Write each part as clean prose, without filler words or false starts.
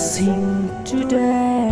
blessing today.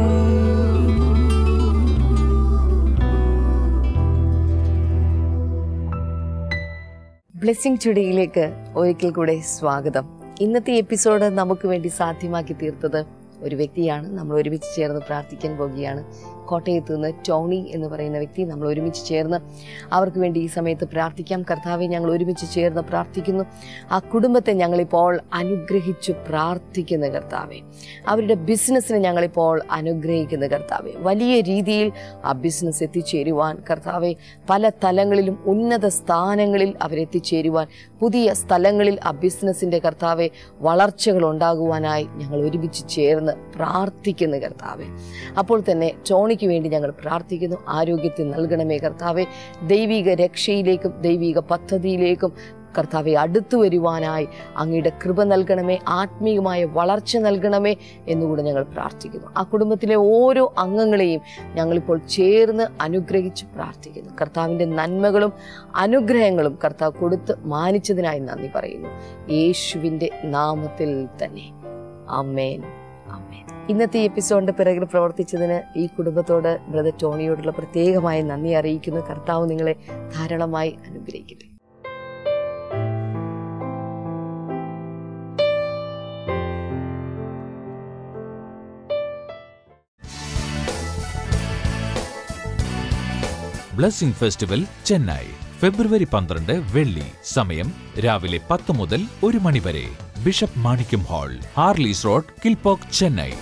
Blessing ടുഡേയിലേക്ക് ഒരിക്കൽ കൂടെ സ്വാഗതം. ഇന്നത്തെ എപ്പിസോഡ് നമുക്ക് വേണ്ടി സാധ്യമാക്കി തീർത്തത് ഒരു വ്യക്തിയാണ്. നമ്മൾ ഒരുമിച്ച് ചേർന്ന് പ്രാർത്ഥിക്കാൻ പോകുകയാണ്. കോട്ടയത്ത് നിന്ന് ടോണി എന്ന് പറയുന്ന വ്യക്തി. നമ്മൾ ഒരുമിച്ച് ചേർന്ന് അവർക്ക് വേണ്ടി ഈ സമയത്ത് പ്രാർത്ഥിക്കാം. കർത്താവെ, ഞങ്ങൾ ഒരുമിച്ച് ചേർന്ന് പ്രാർത്ഥിക്കുന്നു. ആ കുടുംബത്തെ ഞങ്ങളിപ്പോൾ അനുഗ്രഹിച്ചു പ്രാർത്ഥിക്കുന്ന കർത്താവെ, അവരുടെ ബിസിനസ്സിനെ ഞങ്ങളിപ്പോൾ അനുഗ്രഹിക്കുന്ന കർത്താവെ, വലിയ രീതിയിൽ ആ ബിസിനസ് എത്തിച്ചേരുവാൻ കർത്താവെ, പല തലങ്ങളിലും ഉന്നത സ്ഥാനങ്ങളിൽ അവരെത്തിച്ചേരുവാൻ, പുതിയ സ്ഥലങ്ങളിൽ ആ ബിസിനസ്സിൻ്റെ കർത്താവെ വളർച്ചകൾ ഉണ്ടാകുവാനായി ഞങ്ങൾ ഒരുമിച്ച് ചേർന്ന് പ്രാർത്ഥിക്കുന്ന കർത്താവെ. അപ്പോൾ തന്നെ ടോണിക്ക് വേണ്ടി ഞങ്ങൾ പ്രാർത്ഥിക്കുന്നു. ആരോഗ്യത്തെ നൽകണമേ കർത്താവെ, ദൈവിക രക്ഷയിലേക്കും ദൈവിക പദ്ധതിയിലേക്കും കർത്താവെ അടുത്തു വരുവാനായി അങ്ങയുടെ കൃപ നൽകണമേ, ആത്മീയമായ വളർച്ച നൽകണമേ എന്നുകൂടെ ഞങ്ങൾ പ്രാർത്ഥിക്കുന്നു. ആ കുടുംബത്തിലെ ഓരോ അംഗങ്ങളെയും ഞങ്ങളിപ്പോൾ ചേർന്ന് അനുഗ്രഹിച്ച് പ്രാർത്ഥിക്കുന്നു. കർത്താവിൻ്റെ നന്മകളും അനുഗ്രഹങ്ങളും കർത്താവ് കൊടുത്ത് മാനിച്ചതിനായി നന്ദി പറയുന്നു. യേശുവിൻ്റെ നാമത്തിൽ തന്നെ ആമേൻ. ആമേൻ. ഇന്നത്തെ എപ്പിസോഡിന്റെ പിറകിൽ പ്രവർത്തിച്ചതിന് ഈ കുടുംബത്തോട് ബ്രദർ ടോണിയോടുള്ള പ്രത്യേകമായ നന്ദി അറിയിക്കുന്നു. കർത്താവ് നിങ്ങളെ ധാരാളമായി അനുഗ്രഹിക്കട്ടെ. ബ്ലെസ്സിംഗ് ഫെസ്റ്റിവൽ ചെന്നൈ ഫെബ്രുവരി 12 വെള്ളി. സമയം രാവിലെ 10 മുതൽ 1 മണി വരെ. Bishop Manickam hall, Harleys road, Kilpauk, Chennai.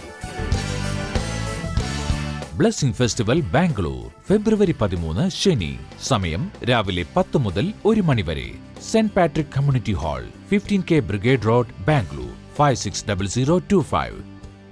Blessing festival Bangalore February 13 ശനി. സമയം രാവിലെ 10 മുതൽ 1 മണി വരെ. Saint Patrick community hall, 15K brigade road, Bangalore 560025.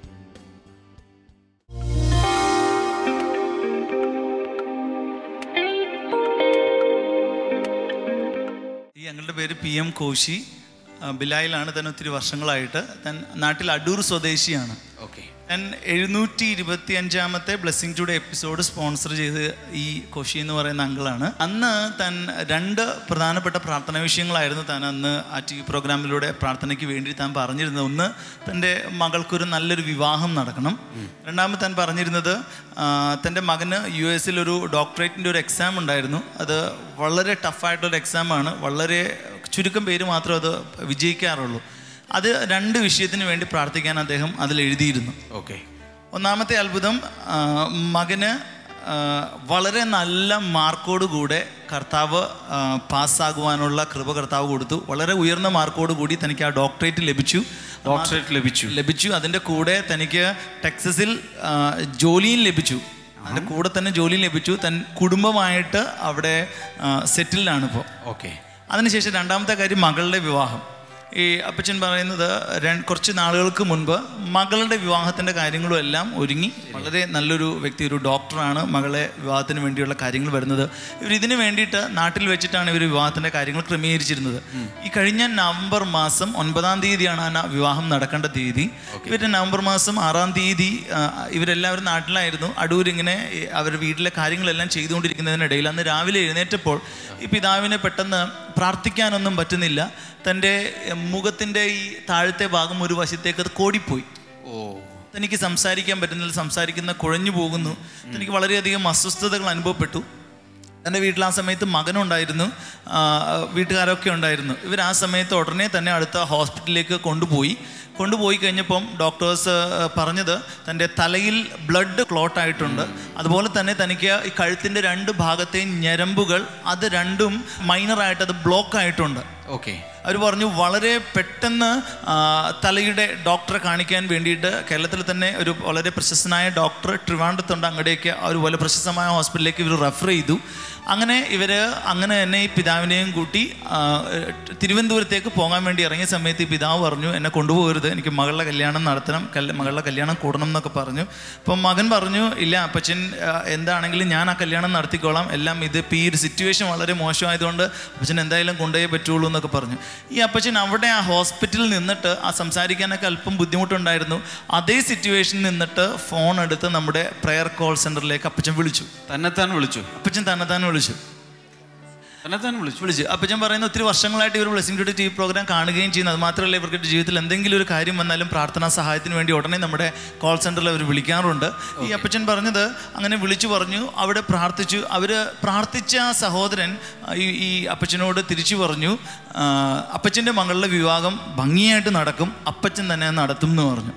ഞങ്ങളുടെ പേര് PM കോശി. ബിലായിലാണ്. തന്നെ ഒത്തിരി വർഷങ്ങളായിട്ട്. നാട്ടിൽ അടൂർ സ്വദേശിയാണ്. ഓക്കെ. ഞാൻ 725ാമത്തെ ബ്ലെസ്സിംഗ് ടുഡേ എപ്പിസോഡ് സ്പോൺസർ ചെയ്ത് ഈ കോശി എന്ന് പറയുന്ന അങ്കിളാണ്. അന്ന് താൻ 2 പ്രധാനപ്പെട്ട പ്രാർത്ഥനാ വിഷയങ്ങളായിരുന്നു താൻ അന്ന് ആ TV പ്രോഗ്രാമിലൂടെ പ്രാർത്ഥനയ്ക്ക് വേണ്ടി താൻ പറഞ്ഞിരുന്നത്. ഒന്ന്, തൻ്റെ മകൾക്കൊരു നല്ലൊരു വിവാഹം നടക്കണം. രണ്ടാമത് താൻ പറഞ്ഞിരുന്നത് തൻ്റെ മകന് US ഒരു ഡോക്ടറേറ്റിൻ്റെ ഒരു എക്സാം ഉണ്ടായിരുന്നു. അത് വളരെ ടഫായിട്ടുള്ളൊരു എക്സാമാണ്. വളരെ ചുരുക്കം പേര് മാത്രമേ അത് വിജയിക്കാറുള്ളൂ. അത് 2 വിഷയത്തിന് വേണ്ടി പ്രാർത്ഥിക്കാൻ അദ്ദേഹം അതിൽ എഴുതിയിരുന്നു. ഓക്കെ. ഒന്നാമത്തെ അത്ഭുതം, മകന് വളരെ നല്ല മാർക്കോടുകൂടെ കർത്താവ് പാസ്സാകുവാനുള്ള കൃപ കർത്താവ് കൊടുത്തു. വളരെ ഉയർന്ന മാർക്കോടുകൂടി തനിക്ക് ആ ഡോക്ടറേറ്റ് ലഭിച്ചു. അതിൻ്റെ കൂടെ തനിക്ക് ടെക്സസിൽ ജോലിയും ലഭിച്ചു. അതിൻ്റെ കൂടെ തന്നെ ജോലിയും ലഭിച്ചു. കുടുംബമായിട്ട് അവിടെ സെറ്റിൽഡാണ് ഇപ്പോൾ. ഓക്കെ. അതിനുശേഷം രണ്ടാമത്തെ കാര്യം, മകളുടെ വിവാഹം. ഈ അപ്പച്ചൻ പറയുന്നത് കുറച്ച് നാളുകൾക്ക് മുൻപ് മകളുടെ വിവാഹത്തിൻ്റെ കാര്യങ്ങളും എല്ലാം ഒരുങ്ങി. വളരെ നല്ലൊരു വ്യക്തി, ഒരു ഡോക്ടറാണ്. മകളെ വിവാഹത്തിന് വേണ്ടിയുള്ള കാര്യങ്ങൾ വരുന്നത്. ഇതിന് വേണ്ടിയിട്ട് നാട്ടിൽ വെച്ചിട്ടാണ് ഇവർ വിവാഹത്തിൻ്റെ കാര്യങ്ങൾ ക്രമീകരിച്ചിരുന്നത്. ഈ കഴിഞ്ഞ നവംബർ മാസം 9-ാം തീയതിയാണ് ആ വിവാഹം നടക്കേണ്ട തീയതി. ഇവരുടെ നവംബർ മാസം 6-ാം തീയതി ഇവരെല്ലാവരും നാട്ടിലായിരുന്നു. അടൂരിങ്ങനെ അവർ വീട്ടിലെ കാര്യങ്ങളെല്ലാം ചെയ്തുകൊണ്ടിരിക്കുന്നതിനിടയിൽ അന്ന് രാവിലെ എഴുന്നേറ്റപ്പോൾ ഈ പിതാവിനെ പെട്ടെന്ന് പ്രാർത്ഥിക്കാനൊന്നും പറ്റുന്നില്ല. തൻ്റെ മുഖത്തിൻ്റെ ഈ താഴത്തെ ഭാഗം ഒരു വശത്തേക്ക് അത് കോടിപ്പോയി. തനിക്ക് സംസാരിക്കാൻ പറ്റുന്നില്ല. സംസാരിക്കുന്ന കുഴഞ്ഞു പോകുന്നു. തനിക്ക് വളരെയധികം അസ്വസ്ഥതകൾ അനുഭവപ്പെട്ടു. എൻ്റെ വീട്ടിൽ ആ സമയത്ത് മകനുണ്ടായിരുന്നു, വീട്ടുകാരൊക്കെ ഉണ്ടായിരുന്നു. ഇവർ ആ സമയത്ത് ഉടനെ തന്നെ അടുത്ത ഹോസ്പിറ്റലിലേക്ക് കൊണ്ടുപോയി കഴിഞ്ഞപ്പം ഡോക്ടേഴ്സ് പറഞ്ഞത് തൻ്റെ തലയിൽ ബ്ലഡ് ക്ലോട്ടായിട്ടുണ്ട്. അതുപോലെ തന്നെ തനിക്ക് ഈ കഴുത്തിൻ്റെ 2 ഭാഗത്തെയും ഞരമ്പുകൾ അത് രണ്ടും മൈനറായിട്ട് അത് ബ്ലോക്ക് ആയിട്ടുണ്ട്. ഓക്കെ. അവർ പറഞ്ഞു വളരെ പെട്ടെന്ന് തലയുടെ ഡോക്ടറെ കാണിക്കാൻ വേണ്ടിയിട്ട് കേരളത്തിൽ തന്നെ ഒരു വളരെ പ്രശസ്തനായ ഡോക്ടർ ട്രിവാൻഡ്രത്തുണ്ട്. അങ്ങോട്ടേക്ക് ഒരു വളരെ പ്രശസ്തമായ ഹോസ്പിറ്റലിലേക്ക് ഇവർ റെഫർ ചെയ്തു. അങ്ങനെ തന്നെ ഈ പിതാവിനെയും കൂട്ടി തിരുവനന്തപുരത്തേക്ക് പോകാൻ വേണ്ടി ഇറങ്ങിയ സമയത്ത് ഈ പിതാവ് പറഞ്ഞു, എന്നെ കൊണ്ടുപോകരുത്, എനിക്ക് മകളുടെ കല്യാണം നടത്തണം, മകളുടെ കല്യാണം കൂടണം എന്നൊക്കെ പറഞ്ഞു. അപ്പം മകൻ പറഞ്ഞു, ഇല്ല അപ്പച്ചൻ, എന്താണെങ്കിലും ഞാൻ ആ കല്യാണം നടത്തിക്കോളാം, എല്ലാം ഇതിപ്പോൾ ഈ ഒരു സിറ്റുവേഷൻ വളരെ മോശമായതുകൊണ്ട് അപ്പച്ചൻ എന്തായാലും കൊണ്ടുപോയേ പറ്റുള്ളൂ എന്നൊക്കെ പറഞ്ഞു. ഈ അപ്പച്ചൻ അവിടെ ആ ഹോസ്പിറ്റലിൽ നിന്നിട്ട് ആ സംസാരിക്കാനൊക്കെ അല്പം ബുദ്ധിമുട്ടുണ്ടായിരുന്നു. അതേ സിറ്റുവേഷനിൽ നിന്നിട്ട് ഫോൺ എടുത്ത് നമ്മുടെ പ്രെയർ കോൾ സെൻ്ററിലേക്ക് അപ്പച്ചൻ വിളിച്ചു. തന്നെത്താൻ വിളിച്ചു. അപ്പച്ചൻ തന്നെത്താൻ വിളിച്ചു. വിളിച്ച്. അപ്പച്ചൻ പറയുന്ന ഒത്തിരി വർഷങ്ങളായിട്ട് ഇവർ ബ്ലെസ്സിംഗ് ടുഡേ TV പ്രോഗ്രാം കാണുകയും ചെയ്യുന്നു. അത് മാത്രമല്ല ഇവർക്ക് ജീവിതത്തിൽ എന്തെങ്കിലും ഒരു കാര്യം വന്നാലും പ്രാർത്ഥനാ സഹായത്തിന് വേണ്ടി ഉടനെ നമ്മുടെ കോൾ സെൻറ്ററിൽ അവർ വിളിക്കാറുണ്ട്. ഈ അപ്പച്ചൻ പറഞ്ഞത് അങ്ങനെ വിളിച്ചു പറഞ്ഞു, അവിടെ പ്രാർത്ഥിച്ചു. അവർ പ്രാർത്ഥിച്ച സഹോദരൻ ഈ അപ്പച്ചനോട് തിരിച്ചു പറഞ്ഞു, അപ്പച്ചൻ്റെ മകളുടെ വിവാഹം ഭംഗിയായിട്ട് നടക്കും, അപ്പച്ചൻ തന്നെ നടത്തും എന്ന് പറഞ്ഞു.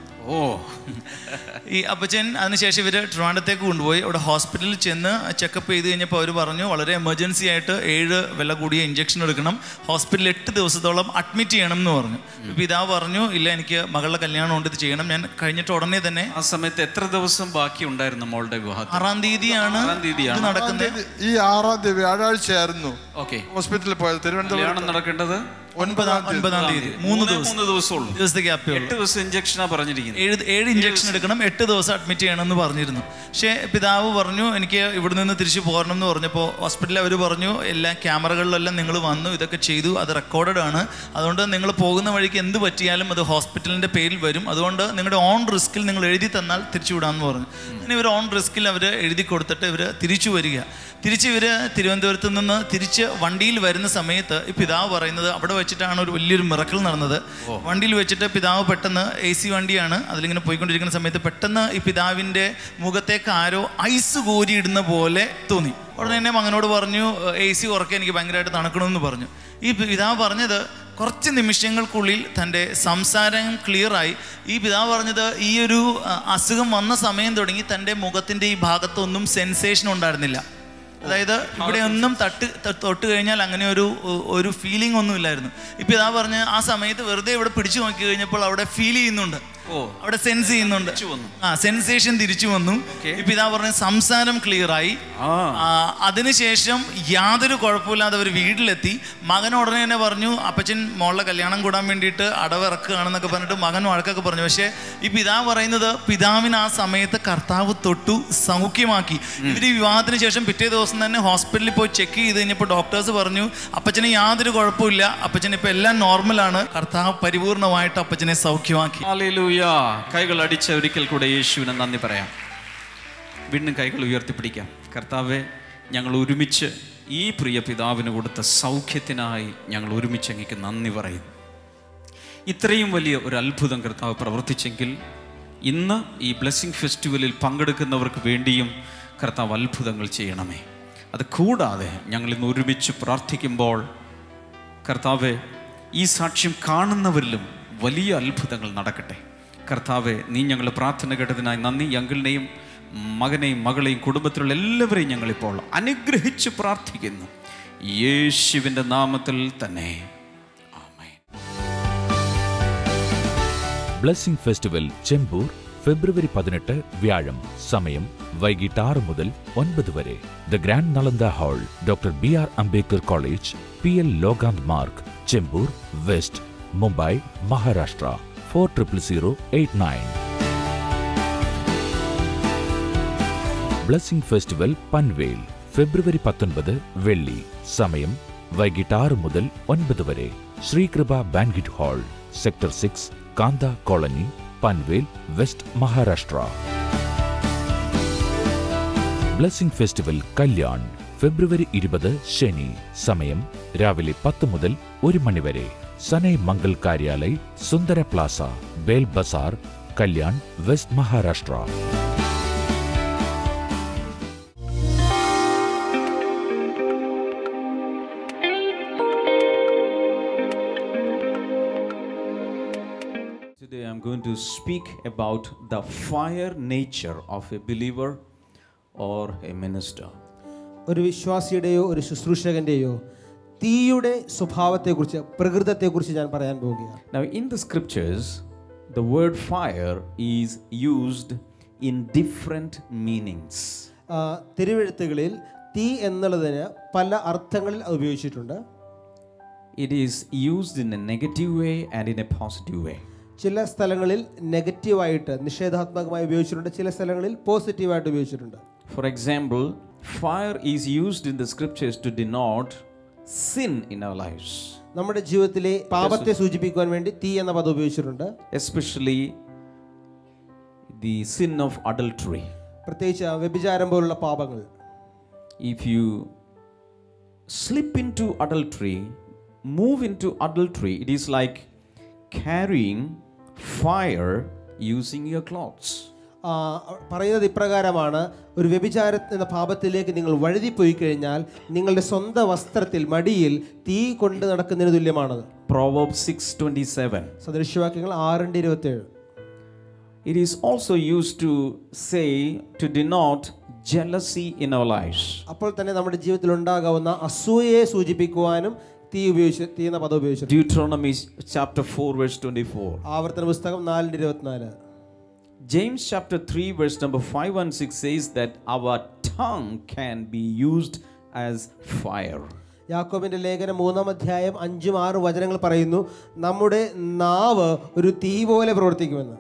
ഈ അപ്പച്ചൻ അതിനുശേഷം ഇവർ ട്രിവാൻഡ്രത്തേക്ക് കൊണ്ടുപോയി. അവിടെ ഹോസ്പിറ്റലിൽ ചെന്ന് ചെക്കപ്പ് ചെയ്ത് കഴിഞ്ഞപ്പോൾ അവർ പറഞ്ഞു വളരെ എമർജൻസി ആയിട്ട് 7 വില കൂടിയ ഇഞ്ചക്ഷൻ എടുക്കണം, ഹോസ്പിറ്റലിൽ 8 ദിവസത്തോളം അഡ്മിറ്റ് ചെയ്യണം എന്ന് പറഞ്ഞു. പിതാവ് പറഞ്ഞു ഇല്ല, എനിക്ക് മകളുടെ കല്യാണം കൊണ്ട് ഇത് ചെയ്യണം, ഞാൻ കഴിഞ്ഞിട്ട് ഉടനെ തന്നെ. ആ സമയത്ത് എത്ര ദിവസം ബാക്കി ഉണ്ടായിരുന്നു മോളുടെ വിവാഹം? 6-ാം തീയതിയാണ് നടക്കുന്നത്. ഈ 6-ാം തീയതി വ്യാഴാഴ്ചയായിരുന്നു ഹോസ്പിറ്റലിൽ പോയത്. തിരുവനന്തപുരം നടക്കേണ്ടത് 9-ാം തീയതി. 3 ദിവസത്തെ ഗ്യാപ്പേ ഉള്ളൂ. 8 ദിവസം ഇഞ്ചക്ഷനാ പറഞ്ഞിരിക്കുന്നത്. 7 ഇഞ്ചക്ഷൻ എടുക്കണം, 8 ദിവസം അഡ്മിറ്റ് ചെയ്യണം എന്ന് പറഞ്ഞിരുന്നു. പക്ഷേ പിതാവ് പറഞ്ഞു എനിക്ക് ഇവിടെ നിന്ന് തിരിച്ചു പോരണം എന്ന് പറഞ്ഞപ്പോൾ ഹോസ്പിറ്റലിൽ അവർ പറഞ്ഞു എല്ലാ ക്യാമറകളിലെല്ലാം നിങ്ങൾ വന്നു, ഇതൊക്കെ ചെയ്തു, അത് റെക്കോർഡഡ് ആണ്, അതുകൊണ്ട് നിങ്ങൾ പോകുന്ന വഴിക്ക് എന്ത് പറ്റിയാലും അത് ഹോസ്പിറ്റലിൻ്റെ പേരിൽ വരും, അതുകൊണ്ട് നിങ്ങളുടെ ഓൺ റിസ്കിൽ നിങ്ങൾ എഴുതി തന്നാൽ തിരിച്ചു വിടാമെന്ന് പറഞ്ഞു. അങ്ങനെ ഇവർ ഓൺ റിസ്കിൽ അവർ എഴുതി കൊടുത്തിട്ട് ഇവർ തിരിച്ചു വരിക. ഇവർ തിരുവനന്തപുരത്ത് നിന്ന് തിരിച്ച് വണ്ടിയിൽ വരുന്ന സമയത്ത് ഈ പിതാവ് പറയുന്നത് അവിടെ വെച്ചിട്ടാണ് ഒരു വലിയൊരു മിറക്കിൾ നടന്നത്. വണ്ടിയിൽ വെച്ചിട്ട് പിതാവ് പെട്ടെന്ന് AC വണ്ടിയാണ്, അതിലിങ്ങനെ പോയിക്കൊണ്ടിരിക്കുന്ന സമയത്ത് പെട്ടെന്ന് ഈ പിതാവിൻ്റെ മുഖത്തേക്ക് ആരോ ഐസ് കോരിയിടുന്ന പോലെ തോന്നി. ഉടനെ തന്നെ മകനോട് പറഞ്ഞു AC ഉറക്കെ, എനിക്ക് ഭയങ്കരമായിട്ട് തണുക്കണമെന്ന് പറഞ്ഞു. ഈ പിതാവ് പറഞ്ഞത് കുറച്ച് നിമിഷങ്ങൾക്കുള്ളിൽ തൻ്റെ സംസാരം ക്ലിയറായി. ഈ പിതാവ് പറഞ്ഞത് ഈ ഒരു അസുഖം വന്ന സമയം തുടങ്ങി തൻ്റെ മുഖത്തിൻ്റെ ഈ ഭാഗത്തൊന്നും സെൻസേഷൻ ഉണ്ടായിരുന്നില്ല. അതായത് ഇവിടെ ഒന്നും തൊട്ട് കഴിഞ്ഞാൽ അങ്ങനെ ഒരു ഫീലിംഗ് ഒന്നും ഇല്ലായിരുന്നു. ഇപ്പം ഇതാ പറഞ്ഞ് ആ സമയത്ത് വെറുതെ ഇവിടെ പിടിച്ചു നോക്കി കഴിഞ്ഞപ്പോൾ അവിടെ ഫീൽ ചെയ്യുന്നുണ്ട്, അവിടെ സെൻസ് ചെയ്യുന്നുണ്ട്, സെൻസേഷൻ തിരിച്ചു വന്നു. ഇപ്പം ഇതാ പറഞ്ഞ സംസാരം ക്ലിയറായി. അതിനുശേഷം യാതൊരു കുഴപ്പമില്ലാതെ അവർ വീട്ടിലെത്തി. മകൻ ഉടനെ തന്നെ പറഞ്ഞു അപ്പച്ചൻ മോളുടെ കല്യാണം കൂടാൻ വേണ്ടിയിട്ട് അടവിറക്കുകയാണെന്നൊക്കെ പറഞ്ഞിട്ട് മകൻ വഴക്കൊക്കെ പറഞ്ഞു. പക്ഷേ ഈ പിതാവ് പറയുന്നത് പിതാവിന് ആ സമയത്ത് കർത്താവ് തൊട്ടു സൗഖ്യമാക്കി. ഇവർ വിവാഹത്തിന് ശേഷം പിറ്റേ ദിവസം തന്നെ ഹോസ്പിറ്റലിൽ പോയി ചെക്ക് ചെയ്ത് കഴിഞ്ഞപ്പോൾ ഡോക്ടേഴ്സ് പറഞ്ഞു അപ്പച്ചന് യാതൊരു കുഴപ്പമില്ല, അപ്പച്ചൻ ഇപ്പം എല്ലാം നോർമലാണ്, കർത്താവ് പരിപൂർണമായിട്ട് അപ്പച്ചനെ സൗഖ്യമാക്കി. ഹല്ലേലൂയ. കൈകൾ അടിച്ച ഒരിക്കൽ കൂടെ യേശുവിനെ നന്ദി പറയാം. വീണ്ടും കൈകൾ ഉയർത്തിപ്പിടിക്കാം. കർത്താവെ, ഞങ്ങൾ ഒരുമിച്ച് ഈ പ്രിയ പിതാവിന് കൊടുത്ത സൗഖ്യത്തിനായി ഞങ്ങൾ ഒരുമിച്ച് അങ്ങേക്ക് നന്ദി പറയുന്നു. ഇത്രയും വലിയ ഒരു അത്ഭുതം കർത്താവ് പ്രവർത്തിച്ചെങ്കിൽ ഇന്ന് ഈ ബ്ലെസ്സിംഗ് ഫെസ്റ്റിവലിൽ പങ്കെടുക്കുന്നവർക്ക് വേണ്ടിയും കർത്താവ് അത്ഭുതങ്ങൾ ചെയ്യണമേ. അത് കൂടാതെ ഞങ്ങൾ ഇന്ന് ഒരുമിച്ച് പ്രാർത്ഥിക്കുമ്പോൾ കർത്താവെ, ഈ സാക്ഷ്യം കാണുന്നവരിലും വലിയ അത്ഭുതങ്ങൾ നടക്കട്ടെ. കർത്താവെ, നീ ഞങ്ങൾ പ്രാർത്ഥന കേട്ടതിനായി നന്ദി. അങ്കിളിനെയും മകനെയും മകളെയും കുടുംബത്തിലുള്ള എല്ലാവരെയും ഞങ്ങളിപ്പോൾ അനുഗ്രഹിച്ച് പ്രാർത്ഥിക്കുന്നു, യേശുവിൻ്റെ നാമത്തിൽ തന്നെ. ആമേൻ. ബ്ലെസ്സിംഗ് ഫെസ്റ്റിവൽ ചെമ്പൂർ ഫെബ്രുവരി 18 വ്യാഴം. സമയം വൈകിട്ട് 6 മുതൽ 9 വരെ. The grand Nalanda hall, doctor BR Ambedkar college, PL Lokhande Marg, Chembur west, Mumbai, Maharashtra 400089. Blessing festival Panvel February 19 വെള്ളി. സമയം വൈകിട്ട് 6 മുതൽ 9 വരെ. Sreekrupa ബാൻക്വറ്റ് hall, sector 6, Kanta colony, Panvel west, Maharashtra. Blessing festival Kalyan February 20 ശനി. സമയം രാവിലെ 10 മുതൽ 1 മണി വരെ. Sanae Mangal Karyalay, Sundara plaza, Bail Bazar, Kalyan west, Maharashtra. Today I'm going to speak about the fire nature of a believer or a minister. ഒരു വിശ്വാസിയുടെയോ ഒരു ശുശ്രൂഷകന്റെയോ തീയുടെ സ്വഭാവത്തെക്കുറിച്ച്, പ്രകൃതത്തെക്കുറിച്ച് ഞാൻ പറയാൻ പോവുകയാണ്. Now in the scriptures the word fire is used in different meanings. തിരുവെഴുത്തുകളിൽ തീ എന്നുള്ളതിന് പല അർത്ഥങ്ങളിൽ അത് ഉപയോഗിച്ചിട്ടുണ്ട്. It is used in a negative way and in a positive way. ചില സ്ഥലങ്ങളിൽ നെഗറ്റീവായിട്ട് നിഷേധാത്മകമായി ഉപയോഗിച്ചിട്ടുണ്ട്, ചില സ്ഥലങ്ങളിൽ പോസിറ്റീവായിട്ട് ഉപയോഗിച്ചിട്ടുണ്ട്. For example, fire is used in the scriptures to denote sin in our lives. നമ്മുടെ ജീവിതത്തിലെ പാപത്തെ സൂചിപ്പിക്കുവാൻ വേണ്ടി തീ എന്ന പദം ഉപയോഗിച്ചിട്ടുണ്ട്. Especially the sin of adultery. പ്രത്യേകിച്ച് വ്യഭിചാരം പോലുള്ള പാപങ്ങൾ. If you slip into adultery, move into adultery, it is like carrying fire using your clothes. പറയുന്നത് ഇപ്രകാരമാണ്, ഒരു വ്യഭിചാര എന്ന പാപത്തിലേക്ക് നിങ്ങൾ വഴുതിപ്പോയി കഴിഞ്ഞാൽ നിങ്ങളുടെ സ്വന്തം വസ്ത്രത്തിൽ മടിയിൽ തീ കൊണ്ട് നടക്കുന്നതിന് തുല്യമാണത്. Proverbs 6:27. സദൃശവാക്യങ്ങൾ 6:27. It is also used to say, to denote jealousy in our lives. അപ്പോൾ തന്നെ നമ്മുടെ ജീവിതത്തിൽ ഉണ്ടാകാവുന്ന അസൂയയെ സൂചിപ്പിക്കുവാനും തീ എന്ന പദം ഉപയോഗിച്ചു. Deuteronomy chapter 4 verse 24. ആവർത്തന പുസ്തകം 4:24. James chapter 3 verse number 5 and 6 says that our tongue can be used as fire. യാക്കോബിന്റെ ലേഖനം 3-ാം അധ്യായം 5-6 വചനങ്ങൾ പറയുന്നു, നമ്മുടെ നാവ് ഒരു തീ പോലെ പ്രവർത്തിക്കുമെന്ന്.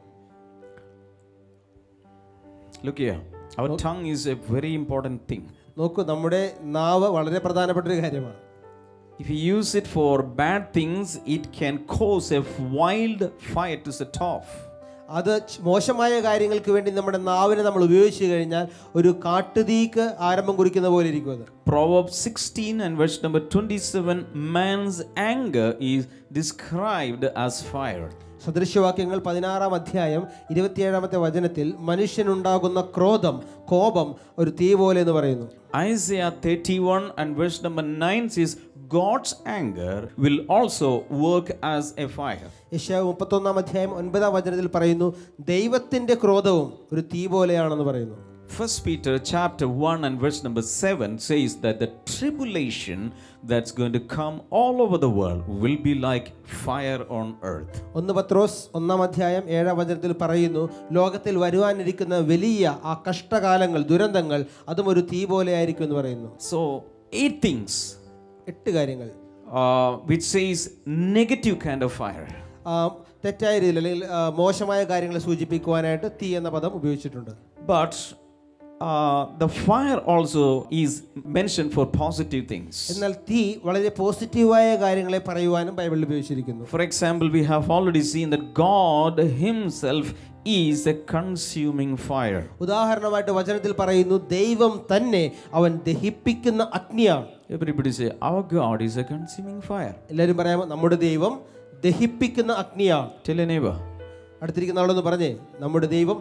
Look here, our tongue is a very important thing. നോക്കൂ, നമ്മുടെ നാവ് വളരെ പ്രധാനപ്പെട്ട ഒരു കാര്യമാണ്. If you use it for bad things, it can cause a wild fire to set off. അത് മോശമായ കാര്യങ്ങൾക്ക് വേണ്ടി നമ്മുടെ നാവിനെ നമ്മൾ ഉപയോഗിച്ചു കഴിഞ്ഞാൽ ഒരു കാട്ടുതീക്ക് ആരംഭം കുറിക്കുന്ന പോലെ ഇരിക്കും അത്. Proverbs 16 and verse number 27, man's anger is described as fire. സദൃശവാക്യങ്ങൾ 16-ാം അധ്യായം 27-ാമത്തെ വചനത്തിൽ മനുഷ്യനുണ്ടാകുന്ന കോപം ഒരു തീ പോലെ എന്ന് പറയുന്നു. Isaiah 31 and verse number 9 says God's anger will also work as a fire. യെശയ്യാവ് 31-ാം അധ്യായം 9-ാം വചനത്തിൽ പറയുന്നു, ദൈവത്തിന്റെ ക്രോധവും ഒരു തീ പോലെയാണെന്ന് പറയുന്നു. 1 Peter chapter 1 and verse number 7 says that the tribulation that's going to come all over the world will be like fire on earth. 1 പത്രോസ് 1-ാം അധ്യായം 7-ാം വചനത്തിൽ പറയുന്നു, ലോകത്തിൽ വരുവാനിരിക്കുന്ന വലിയ ആ കഷ്ടകാലങ്ങൾ, ദുരന്തങ്ങൾ അതും ഒരു തീ പോലെ ആയിരിക്കും എന്ന് പറയുന്നു. So 8 things 8 കാര്യങ്ങൾ which says negative kind of fire. തെറ്റായ രീതിയിൽ അല്ലെങ്കിൽ മോശമായ കാര്യങ്ങളെ സൂചിപ്പിക്കുവാനായിട്ട് തീ എന്ന പദം ഉപയോഗിച്ചിട്ടുണ്ട്. But the fire also is mentioned for positive things. എന്നാൽ തീ വളരെ പോസിറ്റീവായ കാര്യങ്ങളെ പറയുവാനും ബൈബിളിൽ ഉപയോഗിച്ചിരിക്കുന്നു. For example, we have already seen that God himself is a consuming fire. ഉദാഹരണമായിട്ട് വചനത്തിൽ പറയുന്നു, ദൈവം തന്നെ അവൻ ദഹിപ്പിക്കുന്ന അഗ്നിയാണ്. Everybody say, our God is a consuming fire. എല്ലാവരും പറയാമോ, നമ്മുടെ ദൈവം ദഹിപ്പിക്കുന്ന അഗ്നിയാണ്. Tell a neighbor. അടുത്തിരിക്കുന്ന ആളൊന്ന് പറഞ്ഞേ, നമ്മുടെ ദൈവം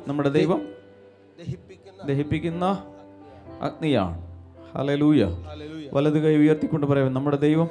ദഹിപ്പിക്കുന്ന അഗ്നിയാണ്. ഹല്ലേലൂയ. വലതു കൈ ഉയർത്തിക്കൊണ്ട് പറയാം, നമ്മുടെ ദൈവം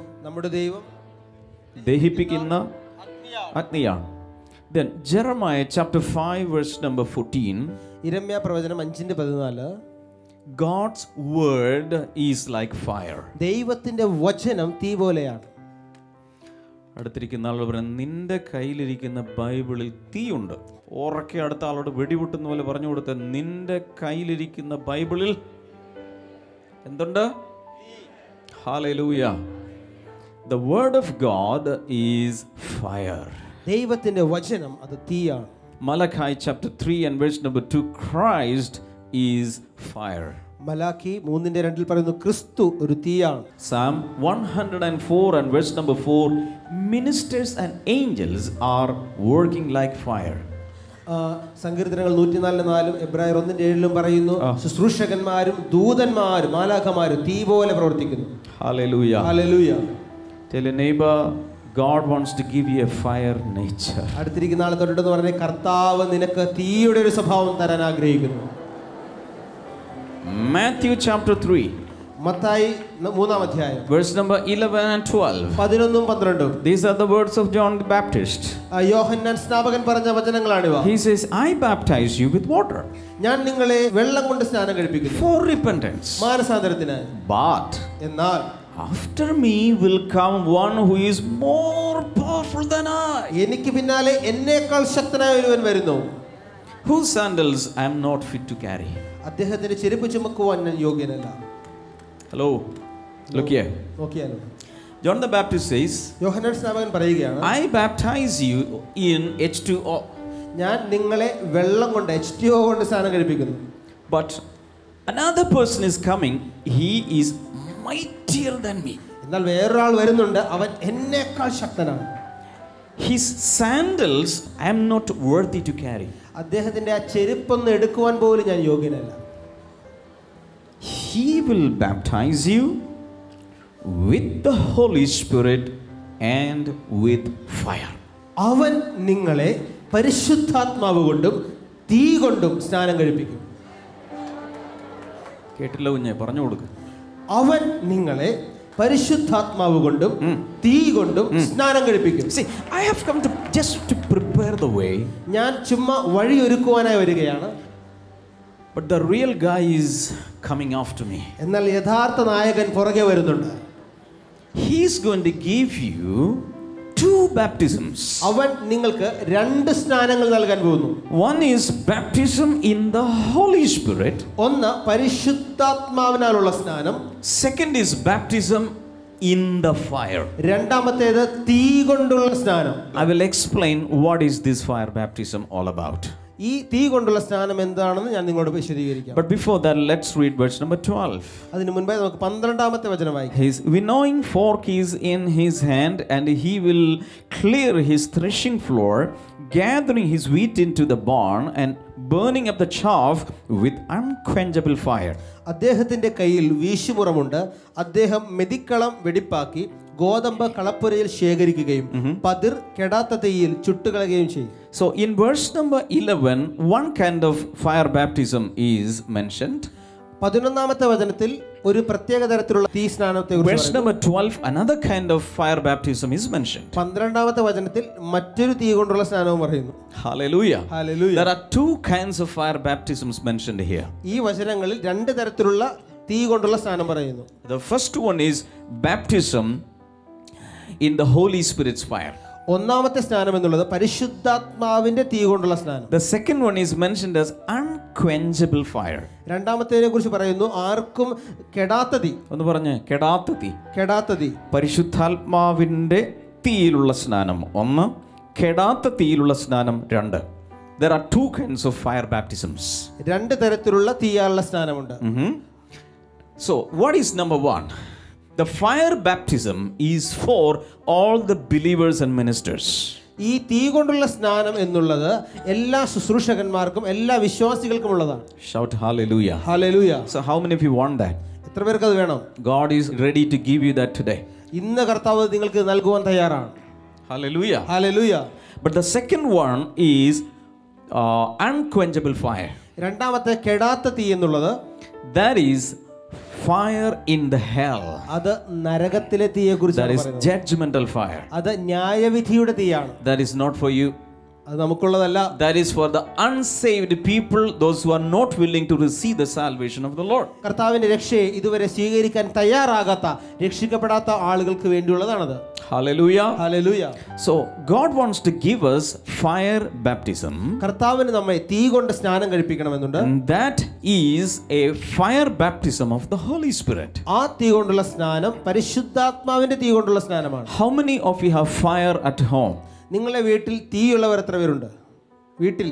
ദഹിപ്പിക്കുന്ന അഗ്നിയാണ്. Then Jeremiah chapter 5 verse number 14. യിരെമ്യാ പ്രവചനം 5:14. God's word is like fire. ദൈവത്തിന്റെ വചനം തീ പോലെയാണ്. അടുത്തിരിക്കുന്ന ആളോട് പറയാം, നിന്റെ കയ്യിലിരിക്കുന്ന ബൈബിളിൽ തീയുണ്ട്. ഉറക്കെ അടുത്ത ആളോട് വെടിപൊട്ടുന്ന പോലെ പറഞ്ഞു കൊടുത്ത, നിന്റെ കയ്യിലിരിക്കുന്ന ബൈബിളിൽ എന്തുണ്ട്? ഹല്ലേലൂയ. The word of God is fire. ദൈവത്തിന്റെ വചനം അത് തീയാണ്. Malachi chapter 3 and verse number 2, Christ is fire. Malachi 3:2 പറയുന്നു, ക്രിസ്തു ഒരു തീയാണ്. Psalm 104 and verse number 4, ministers and angels are working like fire. സങ്കീർത്തനങ്ങൾ 104:4 എബ്രായർ 1:7 പറയുന്നു, ശുശ്രൂഷകന്മാരും ദൂതന്മാരും മാലാഖമാരും തീ പോലെ പ്രവർത്തിക്കുന്നു. Hallelujah. Hallelujah. Tell a neighbor, God wants to give you a fire nature. അടുത്തിരിക്കുന്ന ആളെ തൊട്ടിട്ടെന്ന് പറഞ്ഞേ, കർത്താവ് നിനക്ക് തീയുടെ ഒരു സ്വഭാവം തരാൻ ആഗ്രഹിക്കുന്നു. Matthew chapter 3 മത്തായി 3-ാം അധ്യായം verse number 11 and 12. 11ഉം 12ഉം. These are the words of John the Baptist. യോഹന്നാൻ സ്നാപകൻ പറഞ്ഞ വചനങ്ങളാണിവ. He says, I baptize you with water. ഞാൻ നിങ്ങളെ വെള്ളം കൊണ്ട് സ്നാനം കഴിപ്പിക്കുന്നു. For repentance. മാനസാന്തരത്തിന്. But എന്നാൽ after me will come one who is more powerful than I. എനിക്ക് പിന്നാലെ എന്നേക്കാൾ ശക്തനായ ഒരുവൻ വരുന്നു. Whose sandals I am not fit to carry. അദ്ദേഹത്തിന്റെ ചെരുപ്പ് ചുമക്കുവാൻ ഞാൻ യോഗ്യനല്ല. Hello. Look here. നോക്കിയാലോ. John the Baptist says, യോഹന്നാൻ സ്നാപകൻ പറയുകയാണ്, I baptize you in H2O. ഞാൻ നിങ്ങളെ വെള്ളം കൊണ്ട് H2O കൊണ്ട് സ്നാനം കഴിപ്പിക്കുന്നു. But another person is coming, he is mightier than me. എന്നാൽ വേറൊരാൾ വരുന്നുണ്ട്, അവൻ എന്നേക്കാൾ ശക്തനാണ്. His sandals I am not worthy to carry. അദ്ദേഹത്തിന്റെ ആ ചെരുപ്പൊന്ന് എടുക്കുവാൻ പോലും ഞാൻ യോഗ്യനല്ല. He will baptize you with the Holy Spirit and with fire. അവൻ നിങ്ങളെ പരിശുദ്ധാത്മാവ് കൊണ്ടും തീ കൊണ്ടും സ്നാനം കഴിപ്പിക്കും. കേട്ടില്ല കുഞ്ഞെ, പറഞ്ഞു കൊടുക്കും. അവൻ നിങ്ങളെ പരിശുദ്ധാത്മാവ് കൊണ്ടും തീ കൊണ്ടും സ്നാനം കഴിപ്പിക്കും. See, I have come to just to prepare the way. ഞാൻ ചുമ്മാ വഴി ഒരുക്കുവാനായി വരികയാണ്. But the real guy is coming after me. എന്നാൽ യഥാർത്ഥ നായകൻ പുറകെ വരുന്നുണ്ട്. He is going to give you 2 baptisms. അവൻ നിങ്ങൾക്ക് 2 സ്നാനങ്ങൾ നൽകാൻ പോകുന്നു. One is baptism in the Holy Spirit. ഒന്ന് പരിശുദ്ധാത്മാവിനാലുള്ള സ്നാനം. Second is baptism in the fire. രണ്ടാമത്തേത് തീ കൊണ്ടുള്ള സ്നാനം. I will explain what is this fire baptism all about. ഈ തീ കൊണ്ടുള്ള സ്നാനം എന്താണെന്ന് ഞാൻ നിങ്ങളോട് വിശദീകരിക്കാം. But before that, let's read verse number 12. അതിനു മുൻപേ നമുക്ക് 12ാമത്തെ വചനം വായിക്കാം. His winnowing fork is in his hand, and he will clear his threshing floor, gathering his wheat into the barn and burning up the chaff with unquenchable fire. അദ്ദേഹത്തിന്റെ കയ്യിൽ വീശുമുറമുണ്ട്. അദ്ദേഹം മെതിക്കളം വെടിപ്പാക്കി ഗോതമ്പ് കളപ്പുരയിൽ ശേഖരിക്കുകയും പതിർ കെടാത്ത തീയിൽ ചുട്ടുകളയുകയും ചെയ്യും. So in verse number 11, one kind of fire baptism is mentioned. 11ാമത്തെ വചനത്തിൽ ഒരു പ്രത്യേക തരത്തിലുള്ള തീ സ്നാനത്തെ Verse കുറിച്ച് number 12, another kind of fire baptism is mentioned. 12ാമത്തെ വചനത്തിൽ മറ്റൊരു തീ കൊണ്ടുള്ള സ്നാനവും പറയുന്നു. Hallelujah. Hallelujah. There are 2 kinds of fire baptisms mentioned here. ഈ വചനങ്ങളിൽ 2 തരത്തിലുള്ള തീ കൊണ്ടുള്ള സ്നാനം പറയുന്നു. The first one is baptism in the Holy Spirit's fire. ഒന്നാമത്തെ സ്നാനം എന്നുള്ളത് പരിശുദ്ധാത്മാവിന്റെ തീ കൊണ്ടുള്ള സ്നാനം. The second one is mentioned as unquenchable fire. രണ്ടാമത്തേതിനെ കുറിച്ച് പറയുന്നു ആർക്കും കെടാത്ത തീ. ഒന്ന് പറഞ്ഞേ, കെടാത്ത തീ. കെടാത്ത തീ. പരിശുദ്ധാത്മാവിന്റെ തീയിലുള്ള സ്നാനം 1, കെടാത്ത തീയിലുള്ള സ്നാനം 2. There are 2 kinds of fire baptisms. 2 തരത്തിലുള്ള തീയാലുള്ള സ്നാനമുണ്ട്. So what is number 1? The fire baptism is for all the believers and ministers. ഈ തീ കൊണ്ടുള്ള സ്നാനം എന്നുള്ളത് എല്ലാ ശുശ്രൂഷകന്മാർക്കും എല്ലാ വിശ്വാസികൾക്കും ഉള്ളതാണ്. Shout hallelujah. ഹല്ലേലൂയ. So how many of you want that? എത്ര പേർക്ക് അത് വേണം? God is ready to give you that today. ഇന്ന് കർത്താവ് നിങ്ങൾക്ക് നൽകുവാൻ തയ്യാറാണ്. Hallelujah. ഹല്ലേലൂയ. But the second one is unquenchable fire. രണ്ടാമത്തെ കെടാത്ത തീ എന്നുള്ളത് That is fire in the hell. അത് നരകത്തിലെ തീയെ That കുറിച്ചാണ് is പറയുന്നത്. judgmental fire. അത് ന്യായവിധിയുടെ തീയാണ്. That is not for you. അത് നമുക്കുള്ളതല്ല. That is for the unsaved people, those who are not willing to receive the salvation of the Lord. കർത്താവിന്റെ രക്ഷയെ ഇതുവരെ സ്വീകരിക്കാൻ തയ്യാറാകാത്ത രക്ഷിക്കപ്പെടാത്ത ആളുകൾക്ക് വേണ്ടിയുള്ളതാണത്. Hallelujah. ഹല്ലേലൂയ. So God wants to give us fire baptism. കർത്താവിന് നമ്മെ തീ കൊണ്ട് സ്നാനം കഴിപ്പിക്കണമെന്നുണ്ട്. And that is a fire baptism of the Holy Spirit. ആ തീ കൊണ്ടുള്ള സ്നാനം പരിശുദ്ധാത്മാവിന്റെ തീ കൊണ്ടുള്ള സ്നാനമാണ്. How many of you have fire at home? നിങ്ങളുടെ വീട്ടിൽ തീയുള്ളവർ എത്ര പേരുണ്ട്? വീട്ടിൽ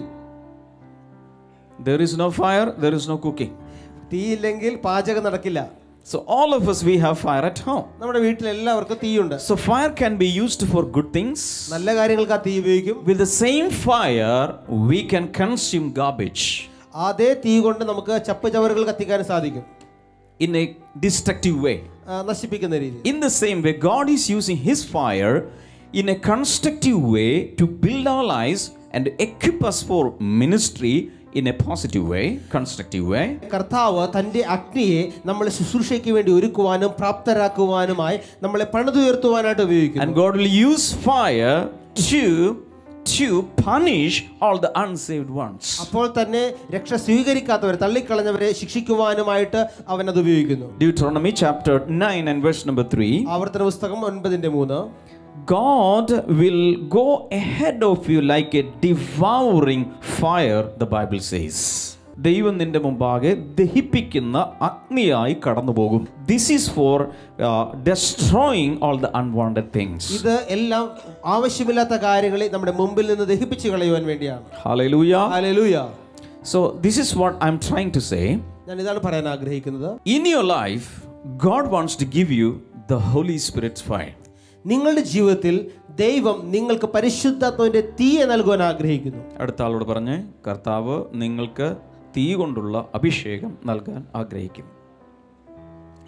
There is no fire, there is no cooking. തീയില്ലെങ്കിൽ പാചകം നടക്കില്ല. So all of us, we have fire at home. നമ്മുടെ വീട്ടിൽ എല്ലാവർക്കും തീയുണ്ട്. So fire can be used for good things. നല്ല കാര്യങ്ങൾക്ക് ആ തീ ഉപയോഗിക്കും. With the same fire, we can consume garbage. അതേ തീ കൊണ്ട് നമുക്ക് ചപ്പ് ചവറുകൾ കത്തിക്കാൻ സാധിക്കും. In a destructive way. നശിപ്പിക്കുന്ന രീതി. In the same way, God is using His fire in a constructive way to build our lives and equip us for ministry in a positive way, constructive way. കർത്താവ് തന്റെ അഗ്നിയെ നമ്മളെ ശുശ്രൂഷയ്ക്ക് വേണ്ടി ഒരുക്കുവാനും പ്രാപ്തരാക്കുവാനുമായി നമ്മളെ പണിതുയർത്തുവാനായിട്ട് ഉപയോഗിക്കുന്നു. And God will use fire to punish all the unsaved ones. അപ്പോൾ തന്നെ രക്ഷ സ്വീകരിക്കാത്തവരെ തള്ളിക്കളഞ്ഞവരെ ശിക്ഷിക്കുവാനുമായിട്ട് അവൻ അത് ഉപയോഗിക്കുന്നു. Deuteronomy chapter 9 and verse number 3. ആവർത്തന പുസ്തകം 9:3. God will go ahead of you like a devouring fire, the Bible says. ദൈവം നിന്റെ മുമ്പാകെ ദഹിപ്പിക്കുന്ന അഗ്നിയായി കടന്നു പോകും. This is for destroying all the unwanted things. ഇത് എല്ലാം ആവശ്യമില്ലാത്ത കാര്യങ്ങളെ നമ്മുടെ മുമ്പിൽ നിന്ന് ദഹിപ്പിച്ചു കളയുവാൻ വേണ്ടിയാണ്. Hallelujah. ഹല്ലേലൂയ. So this is what I'm trying to say. ഞാൻ ഇതാണ് പറയാൻ ആഗ്രഹിക്കുന്നത്. In your life, God wants to give you the Holy Spirit's fire. നിങ്ങളുടെ ജീവിതത്തിൽ ദൈവം നിങ്ങൾക്ക് പരിശുദ്ധാത്മാവിന്റെ തീയെ നൽകുവാൻ ആഗ്രഹിക്കുന്നു. അടുത്ത ആളോട് പറഞ്ഞ്, കർത്താവ് നിങ്ങൾക്ക് തീ കൊണ്ടുള്ള അഭിഷേകം നൽകാൻ ആഗ്രഹിക്കുന്നു.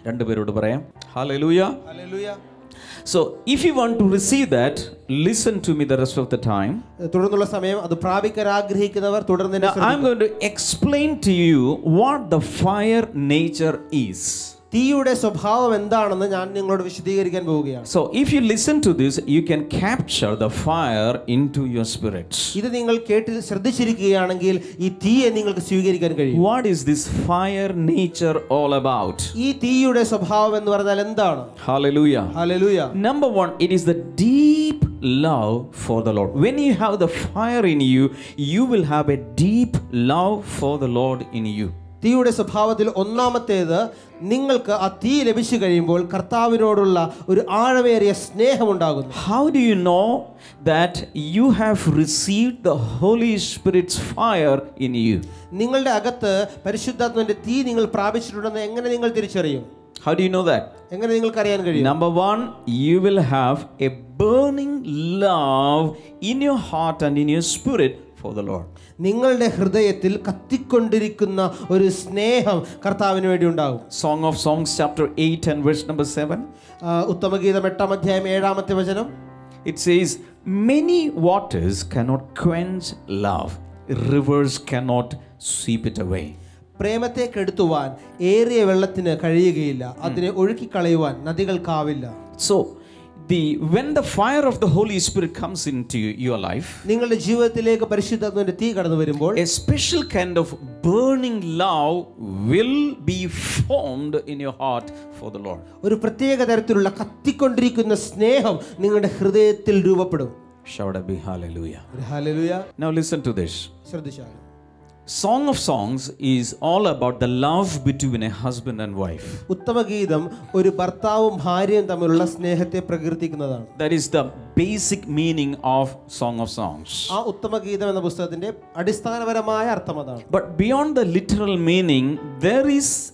രണ്ടുപേരോട് പറയാം. ഹല്ലേലൂയ. ഹല്ലേലൂയ. So if you want to receive that, listen to me the rest of the time. തുടർന്നുള്ള സമയം അത് പ്രാപിക്കാൻ ആഗ്രഹിക്കുന്നവർ തുടർന്ന് Now I'm going to explain to you what the fire nature is. തീയുടെ സ്വഭാവം എന്താണെന്ന് ഞാൻ നിങ്ങളോട് വിശദീകരിക്കാൻ പോവുകയാണ്. So if you listen to this, you can capture the fire into your spirit. ഇത് നിങ്ങൾ കേട്ട് ശ്രദ്ധിച്ചിരിക്കുകയാണെങ്കിൽ ഈ തീയെ നിങ്ങൾക്ക് സ്വീകരിക്കാൻ കഴിയും. What is this fire nature all about? ഈ തീയുടെ സ്വഭാവം എന്ന് പറഞ്ഞാൽ എന്താണ്? Hallelujah. ഹല്ലേലൂയ. Number one, it is the deep love for the Lord. When you have the fire in you, you will have a deep love for the Lord in you. തീയുടെ സ്വഭാവത്തിൽ ഒന്നാമത്തേത്, നിങ്ങൾക്ക് ആ തീ ലഭിച്ചു കഴിയുമ്പോൾ കർത്താവിനോടുള്ള ഒരു ആഴമേറിയ സ്നേഹമുണ്ടാകുന്നു. How do you know that you have received the Holy Spirit's fire in you? നിങ്ങളുടെ അകത്ത് പരിശുദ്ധാത്മാവിന്റെ തീ നിങ്ങൾ പ്രാപിച്ചിട്ടുണ്ടെന്ന് എങ്ങനെ നിങ്ങൾ തിരിച്ചറിയും? How do you know that? എങ്ങനെ നിങ്ങൾക്ക് അറിയാൻ കഴിയും? Number one, you will have a burning love in your heart and in your spirit for the Lord. നിങ്ങളുടെ ഹൃദയത്തിൽ കത്തിക്കൊണ്ടിരിക്കുന്ന ഒരു സ്നേഹം കർത്താവിന് വേണ്ടി ഉണ്ടാകും. Song of Songs chapter 8 and verse number 7. ഉത്തമഗീതം 8-ാം അധ്യായം 7-ാമത്തെ വചനം. It says, many waters cannot quench love, rivers cannot sweep it away. പ്രേമത്തെ കെടുത്തുവാൻ ഏറിയ വെള്ളത്തിന് കഴിയുകയില്ല, അതിനെ ഒഴുക്കിക്കളയുവാൻ നദികൾക്കാവില്ല. So when the fire of the Holy Spirit comes into your life, നിങ്ങളുടെ ജീവിതത്തിലേക്ക് പരിശുദ്ധാത്മാവിന്റെ തീ കടന്നു വരുമ്പോൾ a special kind of burning love will be formed in your heart for the Lord. ഒരു പ്രത്യേക തരത്തിലുള്ള കത്തിക്കൊണ്ടിരിക്കുന്ന സ്നേഹം നിങ്ങളുടെ ഹൃദയത്തിൽ രൂപപ്പെടും. Shout a big hallelujah. ഹല്ലേലൂയ. Now listen to this. ശ്രദ്ധിച്ചാൽ Song of Songs is all about the love between a husband and wife. ഉത്തമഗീതം ഒരു ഭർത്താവും ഭാര്യയും തമ്മിലുള്ള സ്നേഹത്തെ പ്രകീർത്തിക്കുന്നതാണ്. That is the basic meaning of Song of Songs. ആ ഉത്തമഗീതം എന്ന പുസ്തകത്തിന്റെ അടിസ്ഥാനപരമായ അർത്ഥം അതാണ്. But beyond the literal meaning, there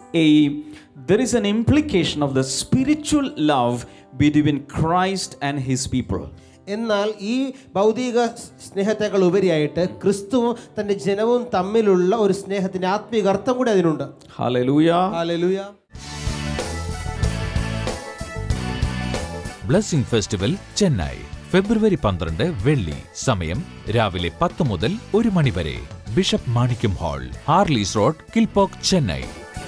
is an implication of the spiritual love between Christ and his people. എന്നാൽ ഈ ഭൗതിക സ്നേഹത്തെക്കാൾ ഉപരിയായിട്ട് ക്രിസ്തുവും തന്റെ ജനവും തമ്മിലുള്ള ഒരു സ്നേഹത്തിന്റെ ആത്മീയ അർത്ഥം കൂടി അതിനുണ്ട്. Hallelujah. ഹല്ലേലൂയ. ബ്ലെസ്സിംഗ് ഫെസ്റ്റിവൽ ചെന്നൈ ഫെബ്രുവരി 12 വെള്ളി. സമയം രാവിലെ 10 മുതൽ 1 മണി വരെ. Bishop Manickam hall, Harleys road, Kilpauk, Chennai.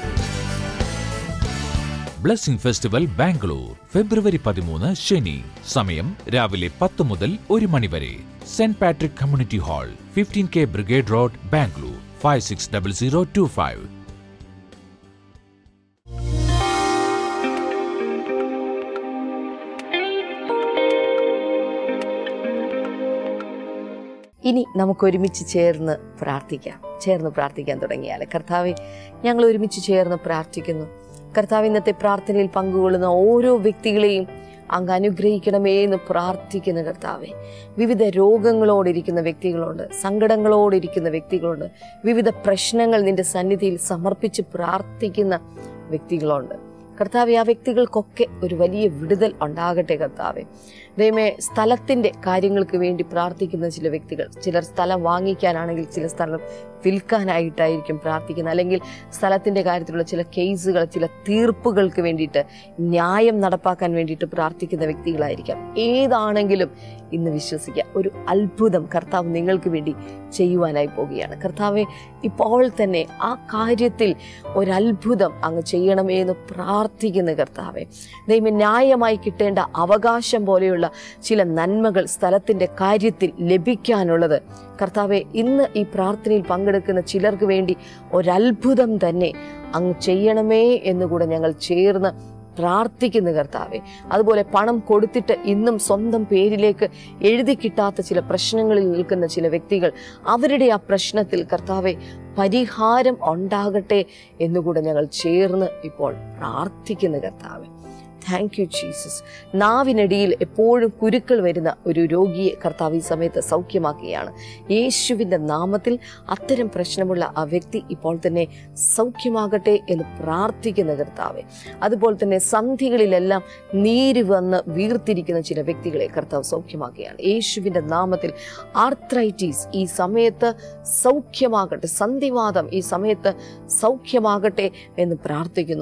Blessing festival Bangalore February 13 ശനി. സമയം രാവിലെ 10 മുതൽ 1 മണി വരെ. Saint Patrick community hall, 15K brigade road, Bangalore 560025. ഇനി നമുക്ക് ഒരുമിച്ച് ചേർന്ന് പ്രാർത്ഥിക്കാൻ തുടങ്ങിയാൽ. കർത്താവെ, ഞങ്ങൾ ഒരുമിച്ച് ചേർന്ന് പ്രാർത്ഥിക്കുന്നു. കർത്താവ്, ഇന്നത്തെ പ്രാർത്ഥനയിൽ പങ്കുകൊള്ളുന്ന ഓരോ വ്യക്തികളെയും അങ്ങ് അനുഗ്രഹിക്കണമേ എന്ന് പ്രാർത്ഥിക്കുന്ന കർത്താവെ. വിവിധ രോഗങ്ങളോടിരിക്കുന്ന വ്യക്തികളുണ്ട്, സങ്കടങ്ങളോടിരിക്കുന്ന വ്യക്തികളുണ്ട്, വിവിധ പ്രശ്നങ്ങൾ നിന്റെ സന്നിധിയിൽ സമർപ്പിച്ച് പ്രാർത്ഥിക്കുന്ന വ്യക്തികളുണ്ട്. കർത്താവെ, ആ വ്യക്തികൾക്കൊക്കെ ഒരു വലിയ വിടുതൽ ഉണ്ടാകട്ടെ. കർത്താവെ, ദൈവമേ, സ്ഥലത്തിന്റെ കാര്യങ്ങൾക്ക് വേണ്ടി പ്രാർത്ഥിക്കുന്ന ചില വ്യക്തികൾ, ചിലർ സ്ഥലം വാങ്ങിക്കാനാണെങ്കിൽ ചില സ്ഥലം വിൽക്കാനായിട്ടായിരിക്കും പ്രാർത്ഥിക്കുന്നത്, അല്ലെങ്കിൽ സ്ഥലത്തിന്റെ കാര്യത്തിലുള്ള ചില കേസുകൾ, ചില തീർപ്പുകൾക്ക് വേണ്ടിയിട്ട്, ന്യായം നടപ്പാക്കാൻ വേണ്ടിയിട്ട് പ്രാർത്ഥിക്കുന്ന വ്യക്തികളായിരിക്കാം. ഏതാണെങ്കിലും ഇന്ന് വിശ്വസിക്കുക, ഒരു അത്ഭുതം കർത്താവ് നിങ്ങൾക്ക് വേണ്ടി ചെയ്യുവാനായി പോവുകയാണ്. കർത്താവെ, ഇപ്പോൾ തന്നെ ആ കാര്യത്തിൽ ഒരത്ഭുതം അങ്ങ് ചെയ്യണമേ എന്ന് പ്രാർത്ഥിക്കുന്ന കർത്താവെ. ദൈവമേ, ന്യായമായി കിട്ടേണ്ട അവകാശം പോലെയുള്ള ചില നന്മകൾ സ്ഥലത്തിന്റെ കാര്യത്തിൽ ലഭിക്കാനുള്ളത് കർത്താവെ, ഇന്ന് ഈ പ്രാർത്ഥനയിൽ പങ്കെടുക്കുന്ന ചിലർക്ക് വേണ്ടി ഒരത്ഭുതം തന്നെ അങ്ങ് ചെയ്യണമേ എന്നുകൂടെ ഞങ്ങൾ ചേർന്ന് പ്രാർത്ഥിക്കുന്നു കർത്താവെ. അതുപോലെ പണം കൊടുത്തിട്ട് ഇന്നും സ്വന്തം പേരിലേക്ക് എഴുതി കിട്ടാത്ത ചില പ്രശ്നങ്ങളിൽ നിൽക്കുന്ന ചില വ്യക്തികൾ, അവരുടെ ആ പ്രശ്നത്തിൽ കർത്താവെ പരിഹാരം ഉണ്ടാകട്ടെ എന്നുകൂടെ ഞങ്ങൾ ചേർന്ന് ഇപ്പോൾ പ്രാർത്ഥിക്കുന്നു കർത്താവെ. Thank you Jesus. നാവിനടിയിൽ എപ്പോഴും കുരുക്കൾ വരുന്ന ഒരു രോഗിയെ കർത്താവ് ഈ സമയത്ത് സൗഖ്യമാക്കുകയാണ്. യേശുവിൻ്റെ നാമത്തിൽ അത്തരം പ്രശ്നമുള്ള ആ വ്യക്തി ഇപ്പോൾ തന്നെ സൗഖ്യമാകട്ടെ എന്ന് പ്രാർത്ഥിക്കുന്ന കർത്താവെ. അതുപോലെ തന്നെ സന്ധികളിലെല്ലാം നീര് വന്ന് വീർത്തിരിക്കുന്ന ചില വ്യക്തികളെ കർത്താവ് സൗഖ്യമാക്കുകയാണ്. യേശുവിൻ്റെ നാമത്തിൽ ആർത്രൈറ്റീസ് ഈ സമയത്ത് സൗഖ്യമാകട്ടെ, സന്ധിവാദം ഈ സമയത്ത് സൗഖ്യമാകട്ടെ എന്ന് പ്രാർത്ഥിക്കുന്നു.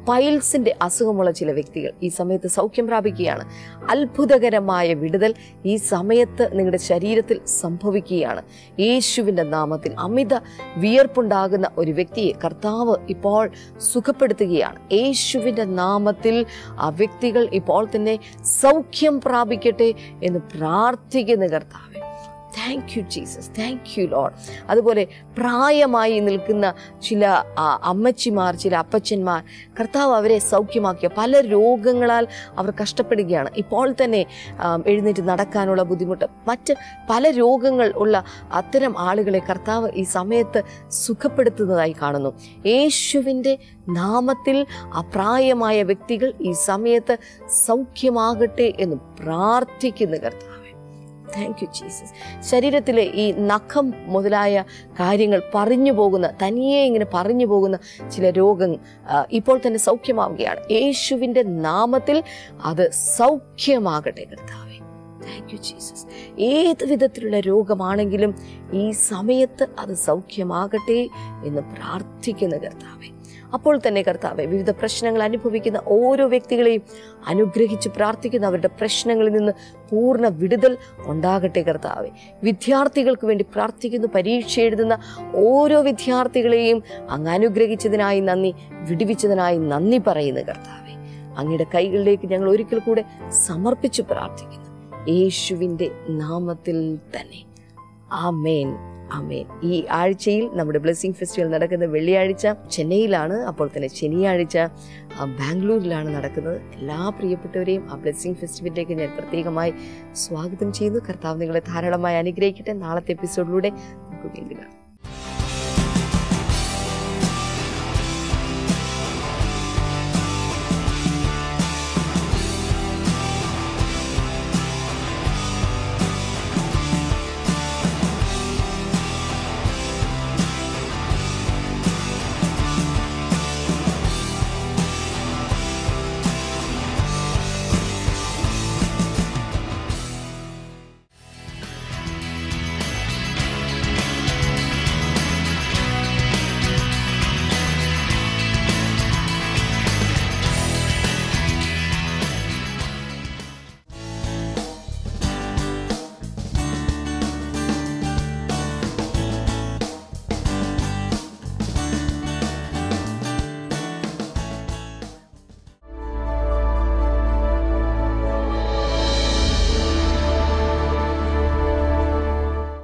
പൈൽസിൻ്റെ അസുഖമുള്ള ചില വ്യക്തികൾ ഈ സമയത്ത് സൗഖ്യം പ്രാപിക്കുകയാണ്. അത്ഭുതകരമായ വിടുതൽ ഈ സമയത്ത് നിങ്ങളുടെ ശരീരത്തിൽ സംഭവിക്കുകയാണ്. യേശുവിൻ്റെ നാമത്തിൽ അമിത വിയർപ്പുണ്ടാകുന്ന ഒരു വ്യക്തിയെ കർത്താവ് ഇപ്പോൾ സുഖപ്പെടുത്തുകയാണ്. യേശുവിൻ്റെ നാമത്തിൽ ആ വ്യക്തികൾ ഇപ്പോൾ തന്നെ സൗഖ്യം പ്രാപിക്കട്ടെ എന്ന് പ്രാർത്ഥിക്കുന്ന കർത്താവേ, thank you Jesus, thank you lord. അതുപോലെ പ്രായമായി നിൽക്കുന്ന ചില അമ്മച്ചിമാർ, ചില അപ്പച്ചന്മാർ, കർത്താവ് അവരെ സൗഖ്യമാക്കിയ പല രോഗങ്ങളാൽ അവർ കഷ്ടപ്പെടുകയാണ്. ഇപ്പോൾ തന്നെ എഴുന്നേറ്റ് നടക്കാനുള്ള ബുദ്ധിമുട്ട്, മറ്റ് പല രോഗങ്ങൾ ഉള്ള അത്തരം ആളുകളെ കർത്താവ് ഈ സമയത്ത് സുഖപ്പെടുത്തുന്നതായി കാണുന്നു. യേശുവിൻ്റെ നാമത്തിൽ അപ്രായമായ വ്യക്തികൾ ഈ സമയത്ത് സൗഖ്യമാകട്ടെ എന്ന് പ്രാർത്ഥിക്കുന്ന കർത്താവ്, താങ്ക് യു ജീസസ്. ശരീരത്തിലെ ഈ നഖം മുതലായ കാര്യങ്ങൾ പറഞ്ഞു പോകുന്ന, തനിയെ ഇങ്ങനെ പറഞ്ഞു പോകുന്ന ചില രോഗം ഇപ്പോൾ തന്നെ സൗഖ്യമാവുകയാണ്. യേശുവിൻ്റെ നാമത്തിൽ അത് സൗഖ്യമാകട്ടെ കർത്താവേ, താങ്ക് യു ജീസസ്. ഏത് വിധത്തിലുള്ള രോഗമാണെങ്കിലും ഈ സമയത്ത് അത് സൗഖ്യമാകട്ടെ എന്ന് പ്രാർത്ഥിക്കുന്ന കർത്താവേ. അപ്പോൾ തന്നെ കർത്താവെ, വിവിധ പ്രശ്നങ്ങൾ അനുഭവിക്കുന്ന ഓരോ വ്യക്തികളെയും അനുഗ്രഹിച്ച് പ്രാർത്ഥിക്കുന്ന, അവരുടെ പ്രശ്നങ്ങളിൽ നിന്ന് പൂർണ്ണ വിടുതൽ ഉണ്ടാകട്ടെ കർത്താവെ. വിദ്യാർത്ഥികൾക്ക് വേണ്ടി പ്രാർത്ഥിക്കുന്നു. പരീക്ഷ എഴുതുന്ന ഓരോ വിദ്യാർത്ഥികളെയും അങ്ങ് അനുഗ്രഹിച്ചതിനായി നന്ദി, വിടുവിച്ചതിനായി നന്ദി പറയുന്ന കർത്താവെ. അങ്ങയുടെ കൈകളിലേക്ക് ഞങ്ങൾ ഒരിക്കൽ കൂടെ സമർപ്പിച്ച് പ്രാർത്ഥിക്കുന്നു, യേശുവിൻ്റെ നാമത്തിൽ തന്നെ. ആമേൻ, ആമേൻ. ഈ ആഴ്ചയിൽ നമ്മുടെ ബ്ലെസ്സിംഗ് ഫെസ്റ്റിവൽ നടക്കുന്ന വെള്ളിയാഴ്ച ചെന്നൈയിലാണ്, അപ്പോൾ തന്നെ ശനിയാഴ്ച ബാംഗ്ലൂരിലാണ് നടക്കുന്നത്. എല്ലാ പ്രിയപ്പെട്ടവരെയും ആ ബ്ലെസ്സിംഗ് ഫെസ്റ്റിവലിലേക്ക് ഞാൻ പ്രത്യേകമായി സ്വാഗതം ചെയ്യുന്നു. കർത്താവ് നിങ്ങളെ ധാരാളമായി അനുഗ്രഹിക്കട്ടെ. നാളത്തെ എപ്പിസോഡിലൂടെ നമുക്ക് വീണ്ടും കാണാം.